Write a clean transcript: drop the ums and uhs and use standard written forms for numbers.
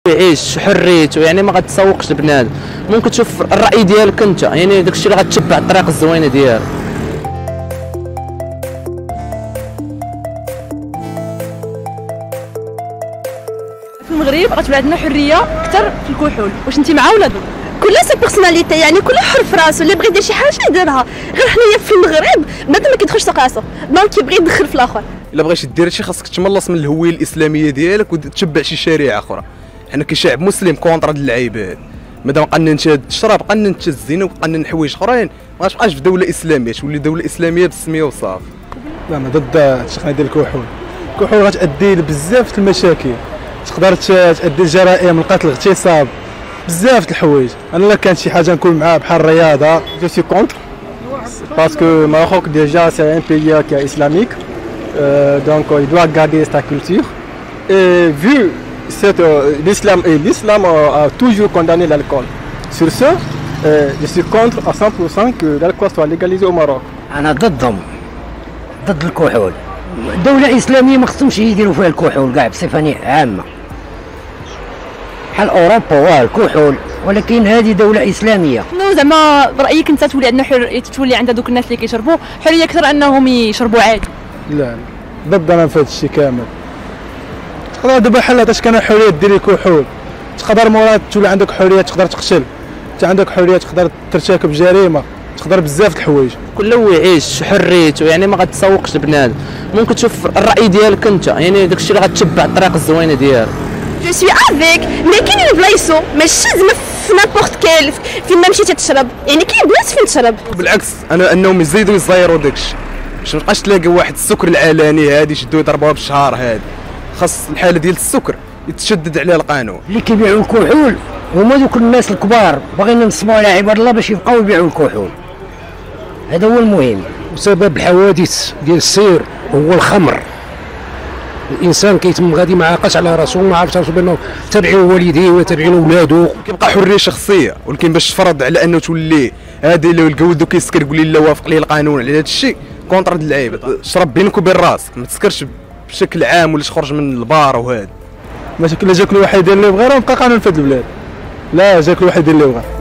يعيش حريته، يعني ما غتسوقش لبنادم. ممكن تشوف الراي ديالك انت، يعني داكشي اللي غتتبع الطريق الزوينه ديالك. في المغرب غتولي عندنا حريه اكثر في الكحول، واش انت مع ولا ضد؟ كل سا بيرسوناليتي، يعني كل حر في راسو، اللي بغى يدير شي حاجه يديرها. غير حنايا في المغرب بنادم ما كيدخلش ثقافه، دونك كيبغي يدخل في الاخر. الا بغيتي دير شي خاصك تملص من الهويه الاسلاميه ديالك وتتبع شي شريعه اخرى. حنا كشعب مسلم كونطرا هاد اللعيبات، مادام قننت هاد الشراب قننت الزنا وقنن حوايج اخرين، ما غتبقاش في دوله اسلاميه، تولي دوله اسلاميه بالسميه وصافي. لا انا ضد التقنيه ديال الكحول. الكحول غتؤدي لبزاف المشاكل، تقدر تؤدي لجرائم، القتل، الاغتصاب، بزاف د الحوايج. انا الا كانت شي حاجه نكون معاها بحال الرياضه. Je suis contre parce que Maroc déjà c'est un pays qui est islamique, donc il doit garder sa culture. Et vu l'islam a toujours condamné l'alcool. Sur ce, je suis contre à 100% que l'alcool soit légalisé au Maroc. أنا ضدهم، ضد الكحول. دولة إسلامية ما خصهمش يديروا فيها الكحول كاع بصفة عامة. بحال أوروبا واه الكحول، ولكن هذه دولة إسلامية. شنو زعما برأيك انت تولي عندنا تولي عند دوك الناس اللي كيشربوا حريه اكثر انهم يشربوا عادي؟ لا ضد انا في هذا الشيء كامل. تقدر دابا بحال هذاش كان حريه ديري كحول، تقدر مورا تولي عندك حريه تقدر تقتل، انت عندك حريه تقدر ترتكب جريمه، تقدر بزاف د الحوايج. كل يعيش حريته، يعني ما غتسوقش لبنادم. ممكن تشوف الراي ديالك انت، يعني داكشي اللي غتتبع الطريق الزوينه ديالك. جو سوي افيك، مي كاين بلايصو ماشي زعما في نابورت كيل فين ما مشيتي تشرب، يعني كاين بلايص فين تشرب. بالعكس انهم يزيدوا يزيروا داكشي باش مابقاش تلاقي واحد السكر العلني هادي يشدوا يضربوها بالشهر. هادي خاص الحاله ديال السكر يتشدد عليها القانون. اللي كيبيعوا الكحول هما دوك الناس الكبار، باغيين نصبوا على عباد الله باش يبقاو يبيعوا الكحول. هذا هو المهم. وسبب الحوادث ديال السير هو الخمر. الانسان كيتم غادي ما عاقش على راسو، ما عرفش راسو بانه تابعين والديه وتابعين ولادو. كيبقى حريه شخصيه، ولكن باش تفرض على انه تولي هذا اللي لقى ولدو كيسكر قول لي لا وافق ليه القانون على هذا الشيء كونتر د اللعيبه. شرب بينك وبين راسك، ما تسكرش بشكل عام ولا تخرج من البار وهذا. ماشي كل جاك الواحد يدير اللي بغا راه بقى قانون في هذا البلاد. لا جاك الواحد يدير اللي بغا.